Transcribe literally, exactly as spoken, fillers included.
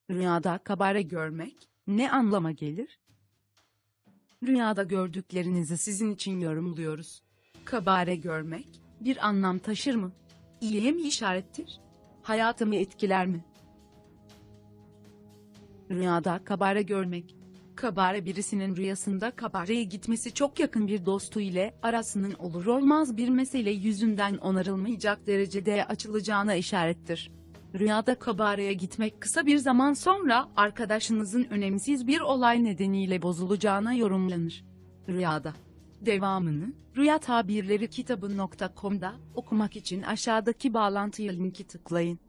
Rüyada kabare görmek ne anlama gelir? Rüyada gördüklerinizi sizin için yorumluyoruz. Kabare görmek bir anlam taşır mı? İyiye mi işarettir? Hayatımı etkiler mi? Rüyada kabare görmek. Kabare birisinin rüyasında kabareye gitmesi çok yakın bir dostu ile arasının olur olmaz bir mesele yüzünden onarılmayacak derecede açılacağına işarettir. Rüyada kabareye gitmek kısa bir zaman sonra arkadaşınızın önemsiz bir olay nedeniyle bozulacağına yorumlanır. Rüyada. Devamını rüya tabirleri kitabı nokta com'da okumak için aşağıdaki bağlantıya linki tıklayın.